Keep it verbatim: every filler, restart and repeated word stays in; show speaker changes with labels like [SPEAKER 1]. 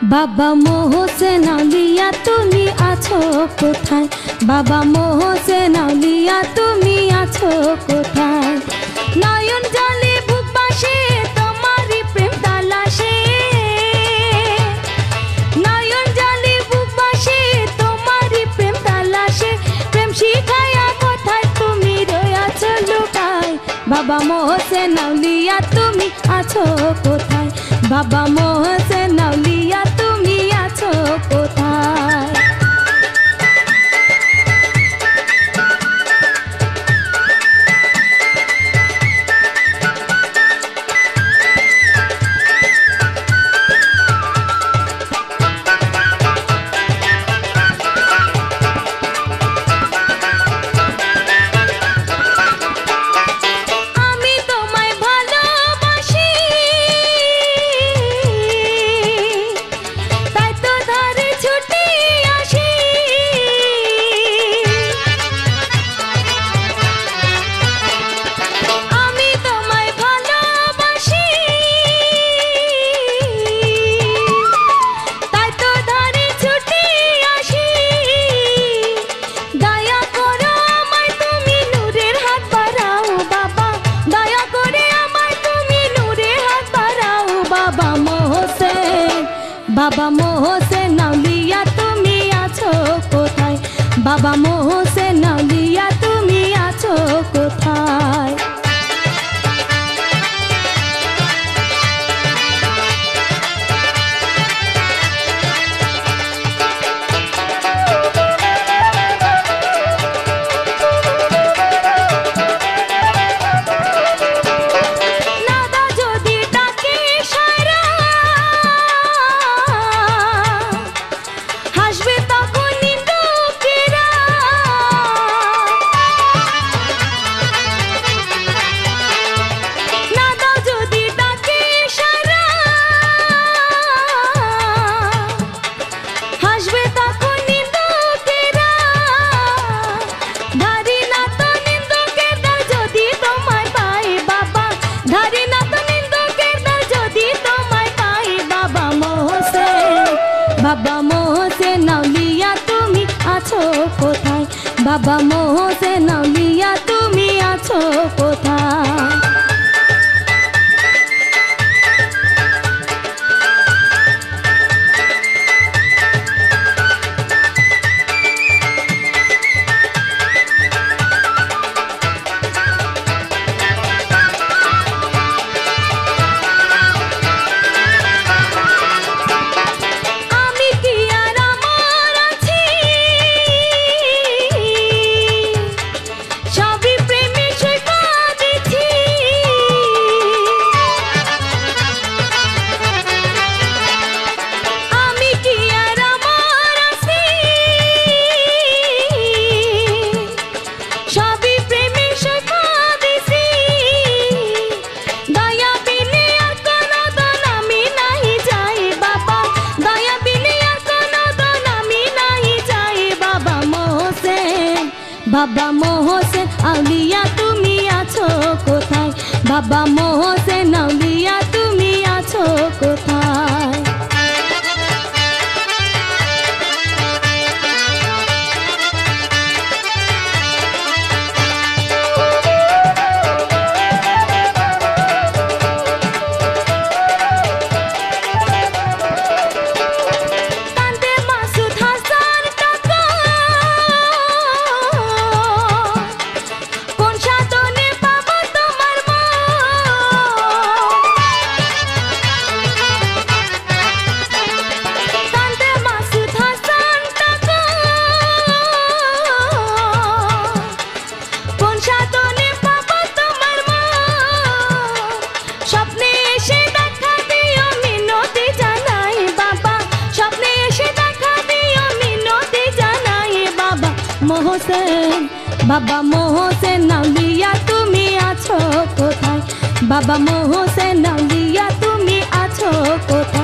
[SPEAKER 1] বাবা মোহসেন আউলিয়া তুমি আছো কোথায়? বাবা মোহসেন আউলিয়া তুমি আছো কোথায়? নয়ন জলে বুক বাসে তোমারই প্রেম তালাশে, নয়ন জলে বুক বাসে তোমারই প্রেম তালাশে। প্রেম শিখায়া কোথায় তুমি রয়েছো লুকায়? বাবা মোহসেন আউলিয়া তুমি আছো কোথায়? বাবা মোহসেন আউলিয়া তুমি আছো কোথায়? বাবা মোহসেন আউলিয়া তুমি আছো কোথায়? বাবা মোহসেন আউলিয়া তুমি আছো কোথায়? বাবা মোহসেন আউলিয়া তুমি আছো কোথায়? বাবা মোহসেন আউলিয়া তুমি আছো কোথায়? বাবা মোহসেন আউলিয়া তুমি আছো কোথায়? বাবা মোহসেন আউলিয়া তুমি আছো কোথায়? মোহসেন বাবা মোহসেন আউলিয়া তুমি আছো কোথায়? বাবা মোহসেন আউলিয়া তুমি আছো কোথায়?